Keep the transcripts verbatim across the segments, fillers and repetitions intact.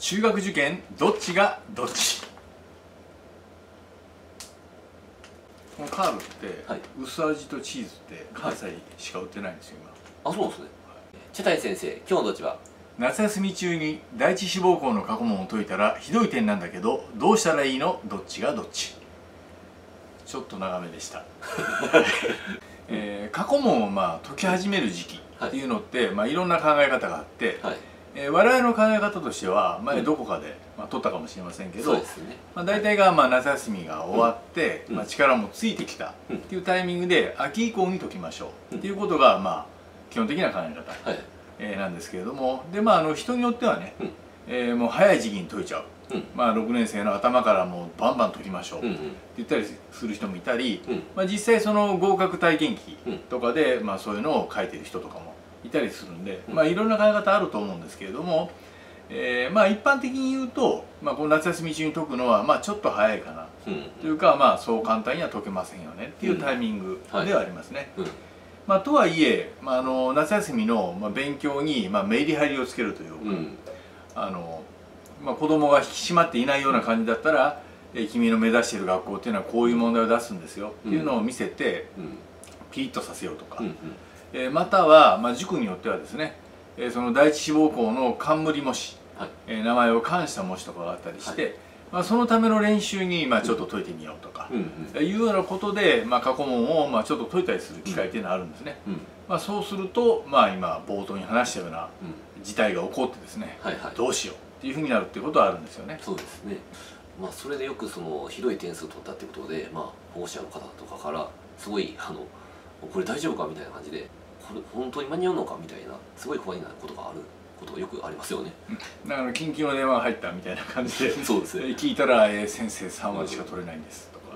中学受験どっちがどっち。このカールって、はい、薄味とチーズって関西しか売ってないんですよ今。あ、そうですね。茶谷先生、今日のどっちは。 夏休み中に第一志望校の過去問を解いたらひどい点なんだけどどうしたらいいの、どっちがどっち。ちょっと長めでした、えー、過去問をまあ解き始める時期っていうのって、はい、まあ、いろんな考え方があって、はい、えー、我々の考え方としては前どこかで、まあ、取ったかもしれませんけど、大体がまあ夏休みが終わって、うん、まあ、力もついてきたっていうタイミングで秋以降に解きましょうっていうことがまあ基本的な考え方、はい、えー、なんですけれども、でまああの人によってはね、うん、えー、もう早い時期に解いちゃう、うん、まあろくねん生の頭からもうバンバン解きましょうって言ったりする人もいたり、うん、まあ実際その合格体験記とかで、まあ、そういうのを書いてる人とかもいたりするんで、まあいろんな考え方あると思うんですけれども、えー、まあ一般的に言うと、まあ、この夏休み中に解くのはまあちょっと早いかな、うん、というか、まあそう簡単には解けませんよねっていうタイミングではありますね。まあとはいえ、まあ、あの夏休みのまあ勉強にまあメリハリをつけるというか、うん、あのまあ子供が引き締まっていないような感じだったら、え君の目指している学校っていうのはこういう問題を出すんですよっていうのを見せて、うん、ピリッとさせようとか、うん、えー、または、まあ、塾によってはですね、えー、その第一志望校の冠模試、はい、えー、名前を冠した模試とかがあったりして、はい、まあそのための練習にまあちょっと解いてみようとか、うん、いうようなことで、まあ、過去問をまあちょっと解いたりする機会っていうのはあるんですね。うん、まあそうすると、まあ、今冒頭に話したような事態が起こってですね、はいはい、どうしようっていうふうになるっていうことはあるんですよね。 そうですね。まあそれでよくそのひどい点数を取ったってことで、まあ、保護者の方とかからすごいあのこれ大丈夫かみたいな感じで、これ本当に間に合うのかみたいなすごい不安になることがあることがよくありますよね。 だから緊急の電話が入ったみたいな感じでそうですね、聞いたら、えー「先生さん割しか取れないんです」とか、うん、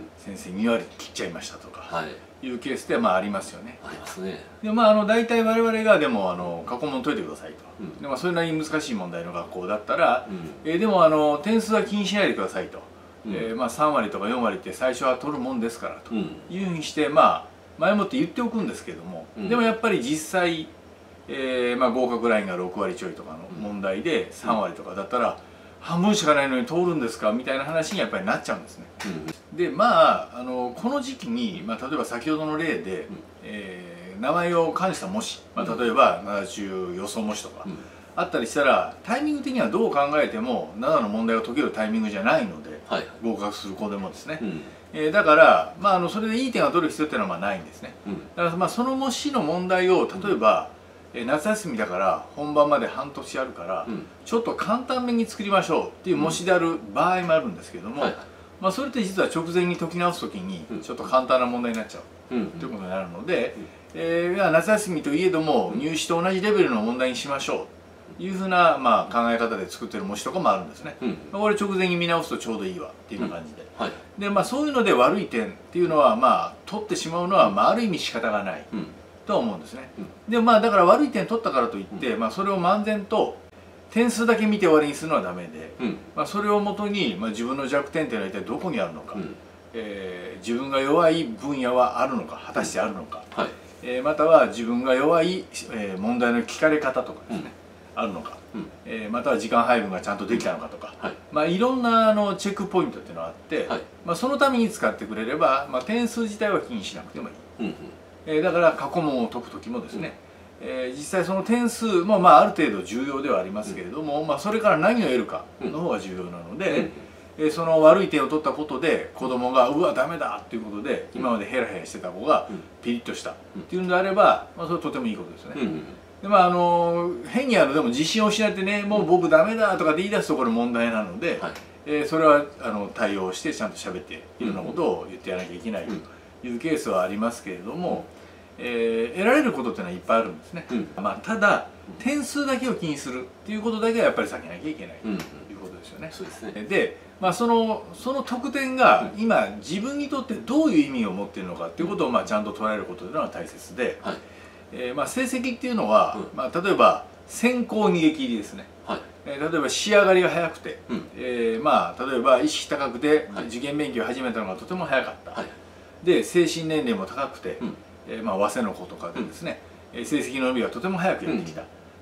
先生に割切っちゃいました」とか、はい、いうケースではまあありますよね。 ありますね。 でまああの大体我々がでもあの過去問解いてくださいと、うん、でまあそれなりに難しい問題の学校だったら、うん、えー、でもあの点数は気にしないでくださいと、うん、えー、まあさん割とかよん割って最初は取るもんですからというふうにしてまあ前もって言っておくんですけれども、うん、でもやっぱり実際、えーまあ、合格ラインがろく割ちょいとかの問題でさん割とかだったら半分しかないのに通るんですかみたいな話にやっぱりなっちゃうんですね。うん、でまああのこの時期に、まあ、例えば先ほどの例で、うん、えー、名前を冠した模試、まあ、例えばなな中予想模試とか、うん、あったりしたらタイミング的にはどう考えてもななの問題を解けるタイミングじゃないので、はい、合格する子でもですね、うん、えー、だから、まあ、あのそれでいい点を取る必要っていうのはまあないんですね。うん、だからまあその模試の問題を例えば、うん、え夏休みだから本番まで半年あるから、うん、ちょっと簡単めに作りましょうっていう模試である場合もあるんですけれども、まあそれって実は直前に解き直す時にちょっと簡単な問題になっちゃうということになるので、えー、夏休みといえども入試と同じレベルの問題にしましょうというふうな、まあ、考え方で作ってる模試とかもあるんですね。うん、まあこれ直前に見直すとちょうどいいわっていうような感じで、うん、はい、でまあそういうので悪い点っていうのはまあ取ってしまうのは、まあ、ある意味仕方がない、うん、とは思うんですね。うん、でもまあだから悪い点取ったからといって、うん、まあそれを漫然と点数だけ見て終わりにするのはダメで、うん、まあそれをもとに、まあ、自分の弱点っていうのは一体どこにあるのか、うん、えー、自分が弱い分野はあるのか果たしてあるのか、うん、はい、えー、または自分が弱い、えー、問題の聞かれ方とかですね、うん、あるのか、うん、えー、または時間配分がちゃんとできたのかとか、はい、まあいろんなあのチェックポイントっていうのがあって、はい、まあそのために使ってくれれば、まあ、点数自体は気にしなくてもいい。うんうん、えー、だから過去問を解く時もですね、うん、えー、実際その点数もまあある程度重要ではありますけれども、うん、まあそれから何を得るかの方が重要なので、うん、えー、その悪い点を取ったことで子供がうわダメだっていうことで今までヘラヘラしてた子がピリッとしたっていうんであれば、まあそれはとてもいいことですよね。うんうん、でまああの変にあのでも自信を失ってねもう僕ダメだとかって言い出すところ問題なので、はい、えー、それはあの対応してちゃんと喋っていろんなことを言ってやらなきゃいけないというケースはありますけれども、えー、得られることっていうのはいっぱいあるんですね。うん、まあただ点数だけを気にするっていうことだけはやっぱり避けなきゃいけないということですよね。そうですね。で、まあ、そのその得点が今自分にとってどういう意味を持っているのかっていうことをまあちゃんと捉えることというのは大切で、はい、えー、まあ成績っていうのは、うん、まあ例えば先行逃げ切りですね。はい、えー、例えば仕上がりが早くて、うん、えー、まあ例えば意識高くて受験勉強を始めたのがとても早かった。はい、で精神年齢も高くて、うん、えー、まあ早稲の子とかでですね、うん、成績の伸びがとても早くやってきた、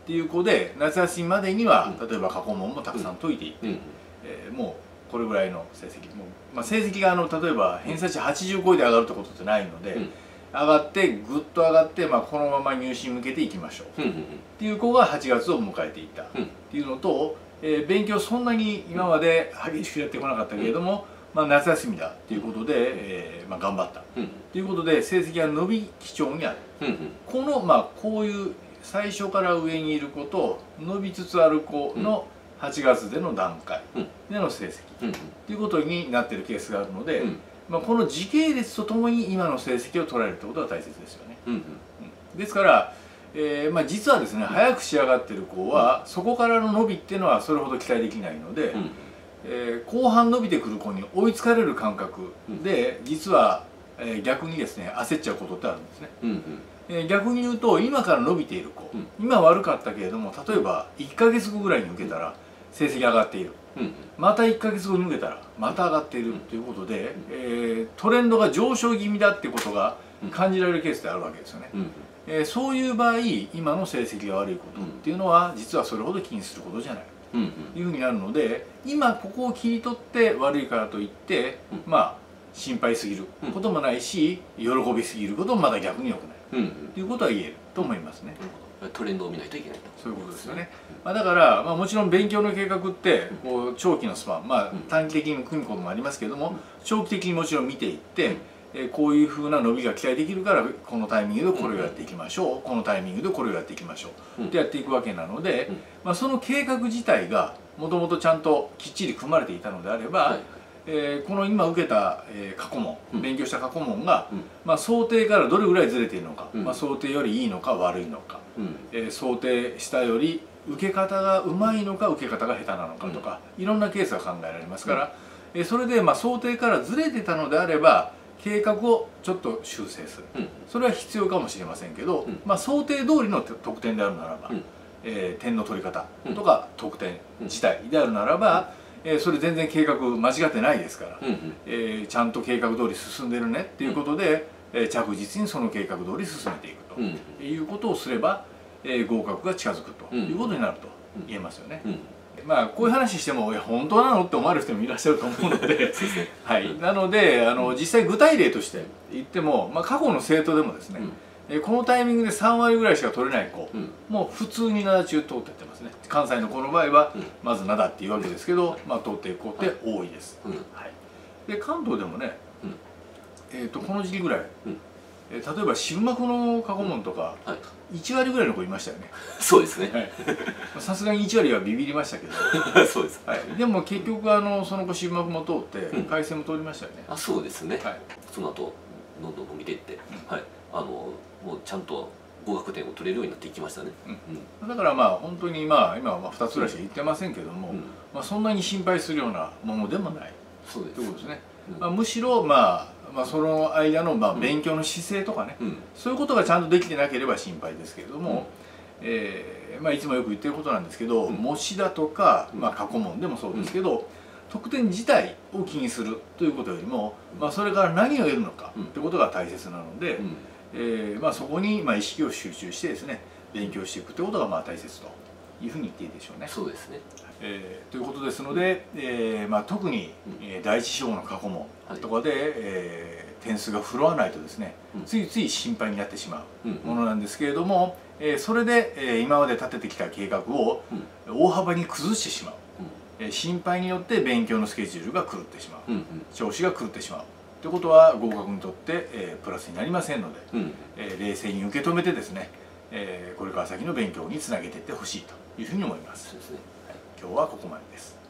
っていう子で夏休みまでには、例えば過去問もたくさん解いていって、えー、もうこれぐらいの成績もう、まあ、成績があの例えば偏差値はちじゅう超えで上がるってことってないので、上がってぐっと上がって、まあ、このまま入試に向けていきましょうっていう子がはちがつを迎えていたっていうのと、えー、勉強そんなに今まで激しくやってこなかったけれども、まあ、夏休みだっていうことで、えーまあ、頑張ったっていうことで成績が伸び基調にある。この、まあ、こういう最初から上にいる子と伸びつつある子のはちがつでの段階での成績っていうことになっているケースがあるので、まあこの時系列とともに今の成績を捉えるってことが大切ですよね。ですから、えーまあ、実はですね、早く仕上がってる子はそこからの伸びっていうのはそれほど期待できないので、えー、後半伸びてくる子に追いつかれる感覚で実は、えー、逆にですね焦っちゃうことってあるんですね。えー、逆に言うと今から伸びている子、今悪かったけれども例えばいっかげつごぐらいに受けたら成績上がっている、またいっかげつごに受けたらまた上がっているということで、えー、トレンドが上昇気味だっていうことが感じられるケースであるわけですよね。えー、そういう場合今の成績が悪いことっていうのは実はそれほど気にすることじゃない。というふうになるので、今ここを切り取って悪いからといってまあ心配すぎることもないし喜びすぎることもまだ逆に良くないということは言えると思いますね。 トレンドを見ないといけないと。 そういうことですよね。まあだから、まあ、もちろん勉強の計画ってこう長期のスパン、まあ短期的に組むこともありますけれども、長期的にもちろん見ていって、えこういうふうな伸びが期待できるからこのタイミングでこれをやっていきましょう、このタイミングでこれをやっていきましょうってやっていくわけなので、まあ、その計画自体がもともとちゃんときっちり組まれていたのであれば、はい、えー、この今受けた、えー、過去問、うん、勉強した過去問が、うん、まあ、想定からどれぐらいずれているのか、うん、まあ、想定よりいいのか悪いのか、うん、えー、想定したより受け方がうまいのか受け方が下手なのかとか、うん、いろんなケースが考えられますから、うん、えー、それでまあ想定からずれてたのであれば計画をちょっと修正する、うん、それは必要かもしれませんけど、うん、まあ想定通りの得点であるならば、うん、えー、点の取り方とか得点自体であるならば、うん、えー、それ全然計画間違ってないですから、うん、えー、ちゃんと計画通り進んでるねっていうことで、うん、えー、着実にその計画通り進めていくと、うん、いうことをすれば、えー、合格が近づくということになると言えますよね。うんうん、まあこういう話しても「いや本当なの?」って思われる人もいらっしゃると思うのではい、なのであの実際具体例として言っても、まあ、過去の生徒でもですね、うん、このタイミングでさんわりぐらいしか取れない子、うん、もう普通に灘中通ってってますね。関西の子の場合は、うん、まず灘っていうわけですけど、まあ、通っていく子って多いです。はい、で関東でもね、うん、えーとこの時期ぐらい、うん、例えば渋幕の過去問とかいちわりぐらいの子いましたよね。 そうですね。 さすがにいちわりはビビりましたけどそうです、 はい、でも結局あのその子渋幕も通って回線も通りましたよね。 あ、そうですね。はい、その後どんどん伸びていって、はい、あのもうちゃんと合格点を取れるようになっていきましたね。 うん、だからまあ本当にまあ今はまあふたつぐらいしか言ってませんけども、うん、まあそんなに心配するようなものでもないということですね。うん、まあむしろまあまあその間のまあ勉強の姿勢とかね、うん、そういうことがちゃんとできてなければ心配ですけれども、うん、えーまあいつもよく言ってることなんですけど、うん、模試だとか、まあ、過去問でもそうですけど、うん、得点自体を気にするということよりも、まあ、それから何を得るのかということが大切なので、うん、えーまあそこにまあ意識を集中してですね勉強していくということがまあ大切というふうに言っていいでしょうね。 そうですね。 えー、ということですので、えーまあ、特に、えー、第一志望の過去問とかで、はい、えー、点数が振るわないとですね、うん、ついつい心配になってしまうものなんですけれども、うん、えー、それで、えー、今まで立ててきた計画を大幅に崩してしまう、うん、えー、心配によって勉強のスケジュールが狂ってしまう、うん、調子が狂ってしまうということは合格にとって、えー、プラスになりませんので、うん、えー、冷静に受け止めてですね、えー、これから先の勉強につなげていってほしいというふうに思います。そうですね。今日はここまでです。